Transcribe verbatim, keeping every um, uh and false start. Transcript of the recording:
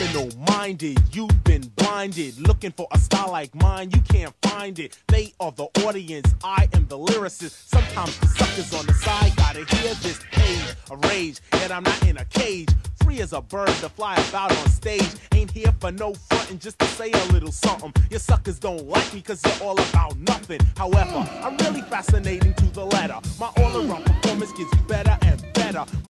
criminal-minded. You've been blinded, looking for a style like mine. You can't find it. They are the audience. I am the lyricist. Sometimes the suckers on the side gotta hear this page of rage. Yet I'm not in a cage. Free as a bird to fly about on stage. Ain't here for no frontin', just to say a little something. Your suckers don't like me cause you're all about nothing. However, I'm really fascinating to the letter. My all-around performance gets better and better.